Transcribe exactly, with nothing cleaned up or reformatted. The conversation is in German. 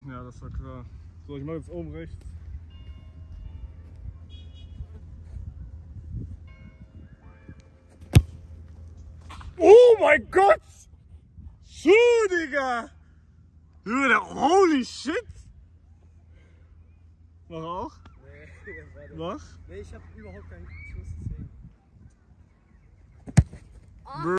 Ja, das war klar. So, ich mache jetzt oben rechts. Oh mein Gott! Schuh, Digga! Junge, holy shit! Mach auch? Nee, Mach? nee, ich hab überhaupt keinen Schuss, deswegen.